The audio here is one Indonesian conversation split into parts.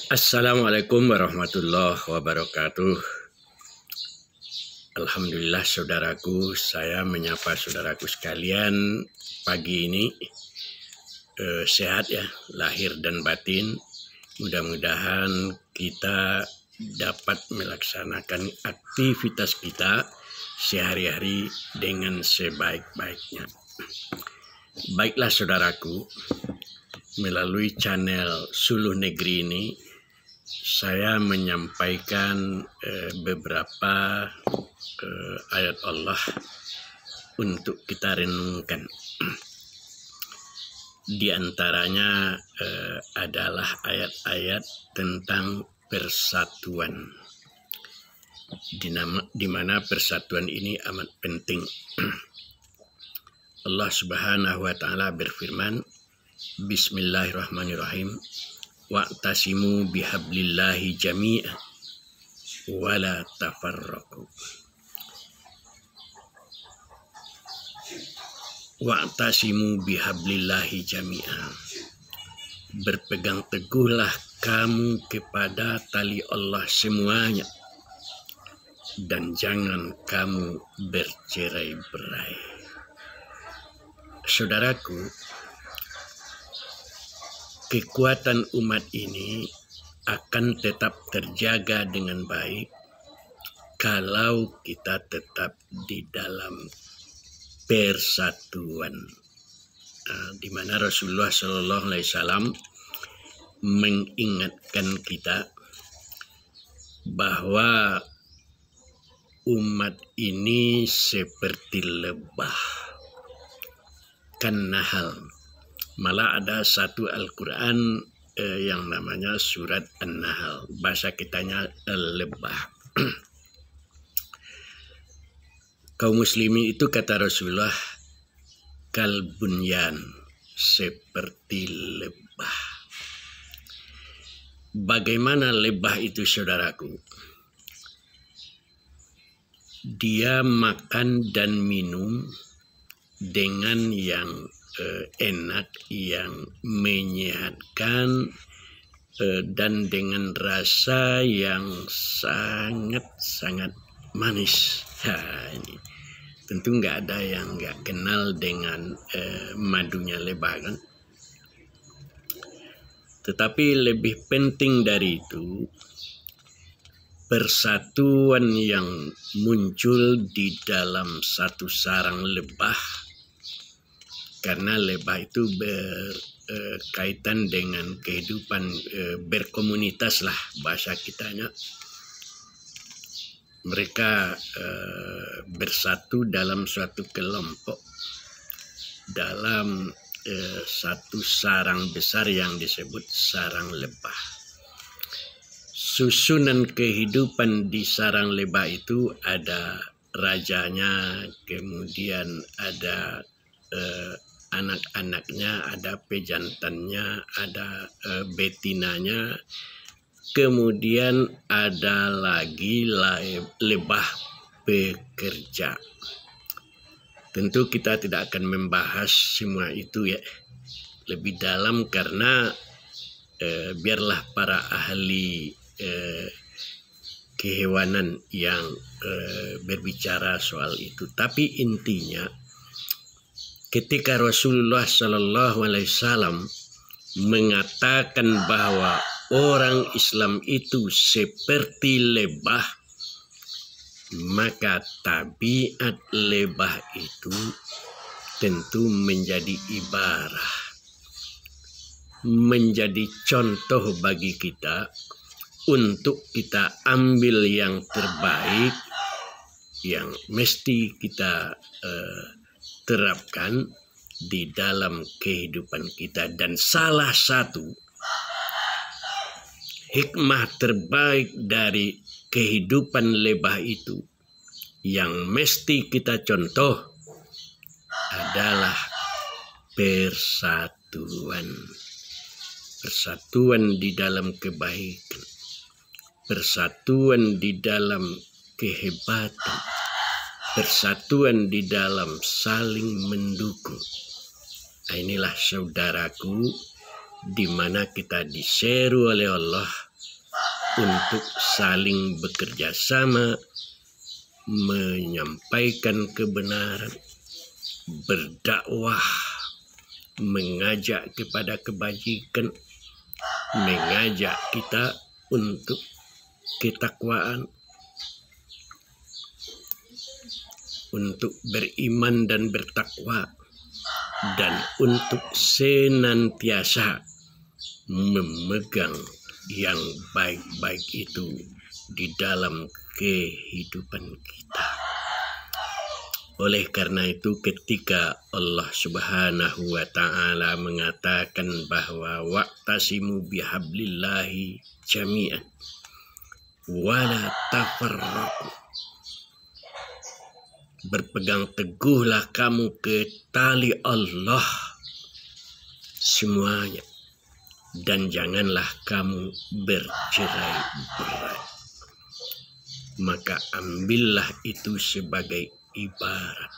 Assalamualaikum warahmatullahi wabarakatuh. Alhamdulillah saudaraku, saya menyapa saudaraku sekalian pagi ini sehat ya, lahir dan batin. Mudah-mudahan kita dapat melaksanakan aktivitas kita sehari-hari dengan sebaik-baiknya. Baiklah saudaraku, melalui channel Suluh Negeri ini saya menyampaikan beberapa ayat Allah untuk kita renungkan. Di antaranya adalah ayat-ayat tentang persatuan, di mana persatuan ini amat penting. Allah Subhanahu wa Ta'ala berfirman, Bismillahirrahmanirrahim. Wa'tasimu bihablillahi jami'an wala tafarraqu. Wa'tasimu bihablillahi jami'an. Berpegang teguhlah kamu kepada tali Allah semuanya, dan jangan kamu bercerai-berai. Saudaraku, kekuatan umat ini akan tetap terjaga dengan baik kalau kita tetap di dalam persatuan. Di mana Rasulullah SAW mengingatkan kita bahwa umat ini seperti lebah kannahal. Malah ada satu Al-Quran yang namanya surat An-Nahl, bahasa kitanya lebah. Kaum muslimin itu kata Rasulullah kalbunyan, seperti lebah. Bagaimana lebah itu saudaraku? Dia makan dan minum dengan yang enak, yang menyehatkan, dan dengan rasa yang sangat-sangat manis. Ini tentu nggak ada yang nggak kenal dengan madunya lebah kan. Tetapi lebih penting dari itu, persatuan yang muncul di dalam satu sarang lebah. Karena lebah itu berkaitan dengan kehidupan berkomunitas lah bahasa kitanya. Mereka bersatu dalam suatu kelompok, dalam satu sarang besar yang disebut sarang lebah. Susunan kehidupan di sarang lebah itu ada rajanya, kemudian ada anak-anaknya, ada pejantannya, ada betinanya, kemudian ada lagi lebah pekerja. Tentu kita tidak akan membahas semua itu ya lebih dalam, karena biarlah para ahli kehewanan yang berbicara soal itu. Tapi intinya, ketika Rasulullah SAW mengatakan bahwa orang Islam itu seperti lebah, maka tabiat lebah itu tentu menjadi ibarah, menjadi contoh bagi kita untuk kita ambil yang terbaik, yang mesti kita terapkan di dalam kehidupan kita. Dan salah satu hikmah terbaik dari kehidupan lebah itu yang mesti kita contoh adalah persatuan. Persatuan di dalam kebaikan, persatuan di dalam kehebatan, persatuan di dalam saling mendukung. Inilah saudaraku, di mana kita diseru oleh Allah untuk saling bekerja sama, menyampaikan kebenaran, berdakwah, mengajak kepada kebajikan, mengajak kita untuk ketakwaan, untuk beriman dan bertakwa, dan untuk senantiasa memegang yang baik-baik itu di dalam kehidupan kita. Oleh karena itu, ketika Allah Subhanahu wa ta'ala mengatakan bahwa wa'tasimu bihablillahi jami'an wala tafarraqu, berpegang teguhlah kamu ke tali Allah semuanya, dan janganlah kamu bercerai-berai. Maka ambillah itu sebagai ibarat,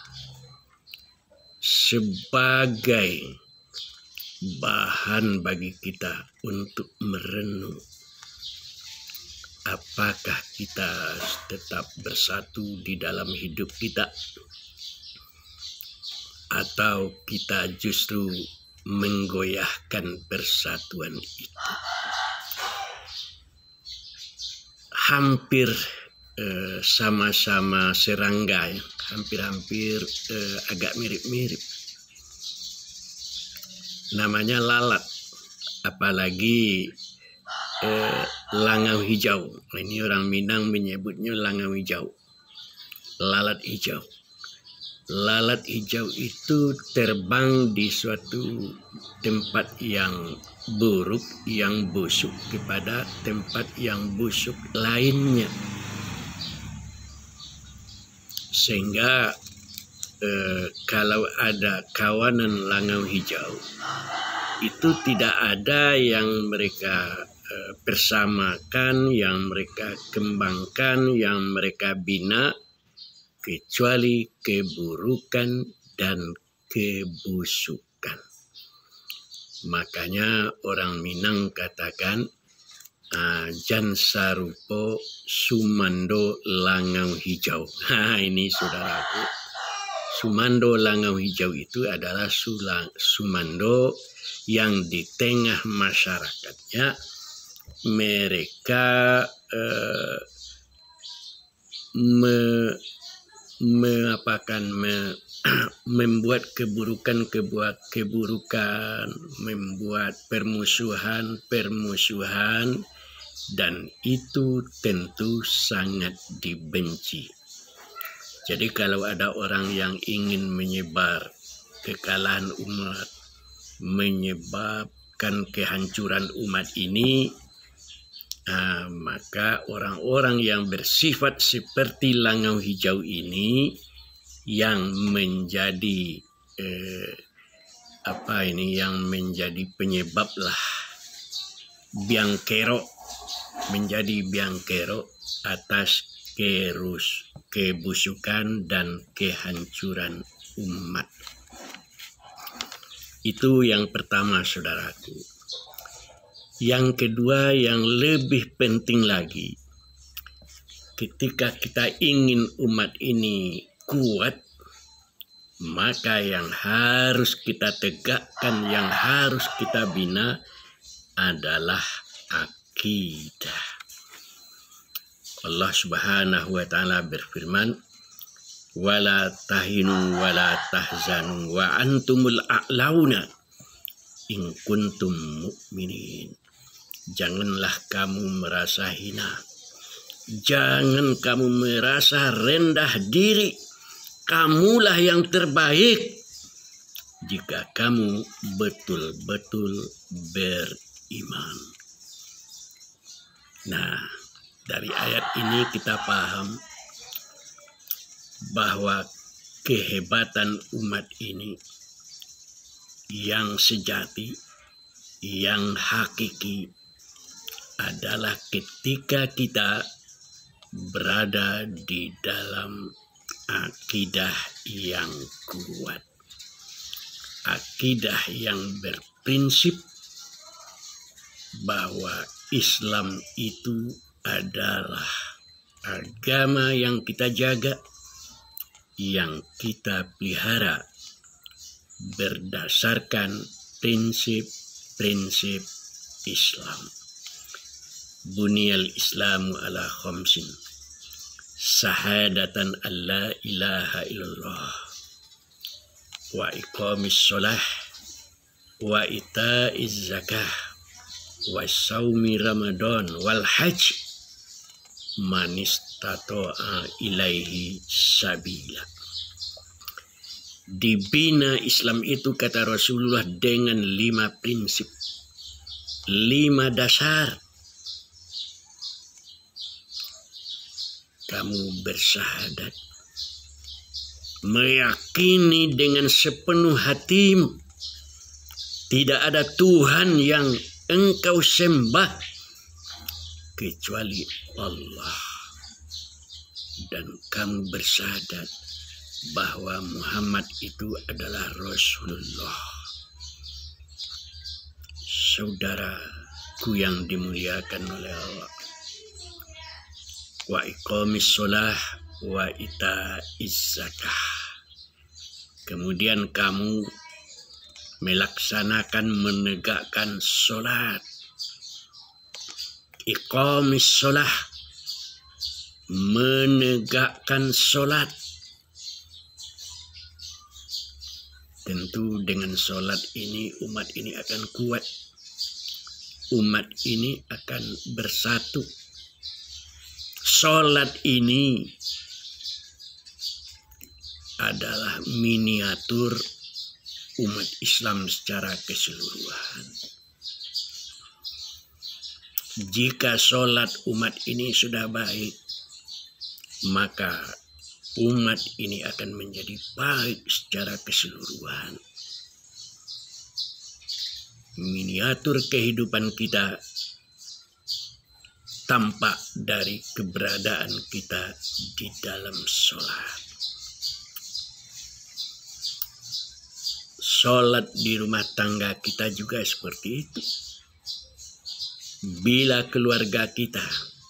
sebagai bahan bagi kita untuk merenung. Apakah kita tetap bersatu di dalam hidup kita, atau kita justru menggoyahkan persatuan itu? Hampir sama-sama serangga, hampir-hampir agak mirip-mirip. Namanya lalat, apalagi langau hijau. Ini orang Minang menyebutnya langau hijau, lalat hijau. Lalat hijau itu terbang di suatu tempat yang buruk, yang busuk, kepada tempat yang busuk lainnya. Sehingga kalau ada kawanan langau hijau, itu tidak ada yang mereka persamakan, yang mereka kembangkan, yang mereka bina, kecuali keburukan dan kebusukan. Makanya orang Minang katakan jan sarupo sumando langau hijau. Ini saudaraku, sumando langau hijau itu adalah sumando yang di tengah masyarakatnya mereka membuat keburukan, membuat permusuhan, dan itu tentu sangat dibenci. Jadi kalau ada orang yang ingin menyebar kekalahan umat, menyebabkan kehancuran umat ini, maka orang-orang yang bersifat seperti langau hijau ini yang menjadi yang menjadi penyebab lah, biang kerok atas kebusukan dan kehancuran umat. Itu yang pertama, saudaraku. Yang kedua, yang lebih penting lagi, ketika kita ingin umat ini kuat, maka yang harus kita tegakkan, yang harus kita bina adalah akidah. Allah Subhanahu wa ta'ala berfirman, wala tahinu wala tahzanu wa antumul a'launa in kuntum mu'minin. Janganlah kamu merasa hina, jangan kamu merasa rendah diri. Kamulah yang terbaik jika kamu betul-betul beriman. Nah, dari ayat ini kita paham bahwa kehebatan umat ini yang sejati, yang hakiki adalah ketika kita berada di dalam akidah yang kuat, akidah yang berprinsip bahwa Islam itu adalah agama yang kita jaga, yang kita pelihara berdasarkan prinsip-prinsip Islam. Buniyal Islamu ala khamsin. Sahadatan an la ilaha illallah wa iqamis sholah wa ita'iz zakah wa saumi ramadan wal hajj man istata'a ilaihi sabila. Dibina Islam itu, kata Rasulullah, dengan 5 prinsip, 5 dasar. Kamu bersyahadat, meyakini dengan sepenuh hatimu tidak ada Tuhan yang engkau sembah kecuali Allah, dan kamu bersyahadat bahwa Muhammad itu adalah Rasulullah. Saudaraku yang dimuliakan oleh Allah, wa iqamis sholah wa ita'iz zakah. Kemudian kamu melaksanakan, menegakkan sholat. Iqamis sholah, menegakkan sholat. Tentu dengan sholat ini umat ini akan kuat, umat ini akan bersatu. Sholat ini adalah miniatur umat Islam secara keseluruhan. Jika sholat umat ini sudah baik, maka umat ini akan menjadi baik secara keseluruhan. Miniatur kehidupan kita tampak dari keberadaan kita di dalam sholat. Sholat di rumah tangga kita juga seperti itu. Bila keluarga kita,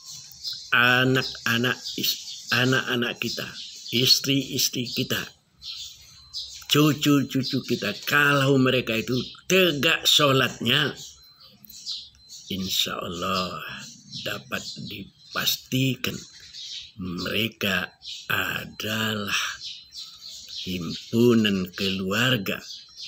anak-anak kita, istri-istri kita, cucu-cucu kita, kalau mereka itu tegak sholatnya, insya Allah dapat dipastikan mereka adalah himpunan keluarga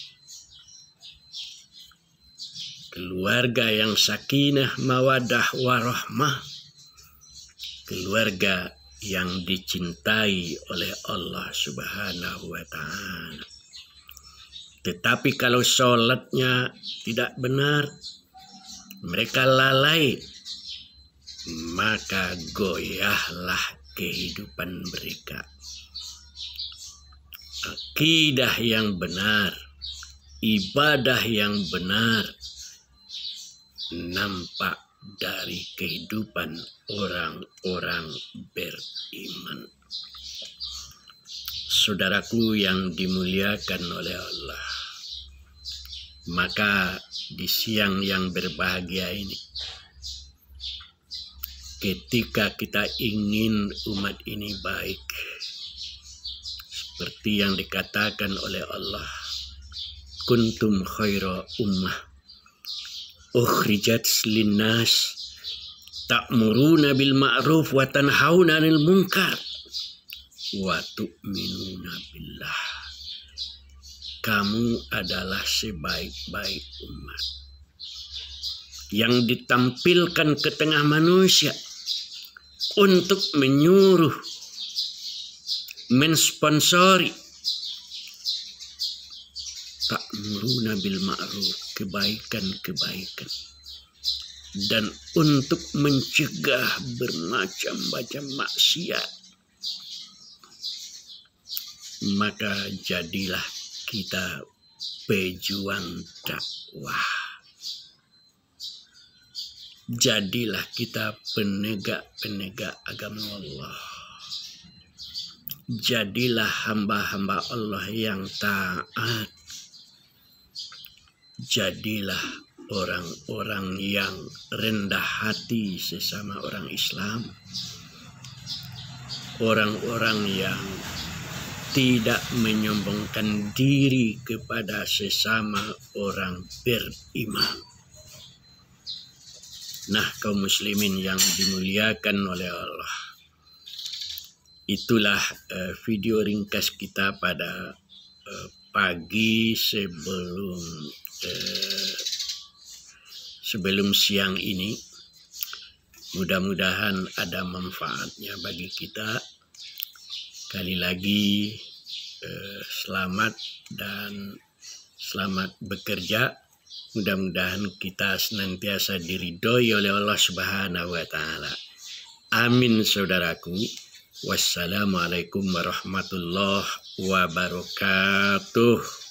yang sakinah, mawadah, warahmah, keluarga yang dicintai oleh Allah Subhanahu wa Ta'ala. Tetapi kalau sholatnya tidak benar, mereka lalai, maka goyahlah kehidupan mereka. Akidah yang benar, ibadah yang benar nampak dari kehidupan orang-orang beriman. Saudaraku yang dimuliakan oleh Allah, maka di siang yang berbahagia ini, ketika kita ingin umat ini baik, seperti yang dikatakan oleh Allah, kuntum khaira ummah ukhrijat linnas ta'muruna bil ma'ruf wa tanhauna 'anil munkar wa tu'minuna billah. Kamu adalah sebaik-baik umat yang ditampilkan ke tengah manusia untuk menyuruh, mensponsori ta'muruna bil ma'ruf, kebaikan-kebaikan, dan untuk mencegah bermacam-macam maksiat. Maka jadilah kita pejuang dakwah. Jadilah kita penegak-penegak agama Allah. Jadilah hamba-hamba Allah yang taat. Jadilah orang-orang yang rendah hati sesama orang Islam, orang-orang yang tidak menyombongkan diri kepada sesama orang beriman. Nah, kaum muslimin yang dimuliakan oleh Allah, itulah video ringkas kita pada pagi sebelum siang ini. Mudah-mudahan ada manfaatnya bagi kita. Sekali lagi selamat dan selamat bekerja. Mudah-mudahan kita senantiasa diridhoi oleh Allah Subhanahu wa taala. Amin saudaraku. Wassalamualaikum warahmatullahi wabarakatuh.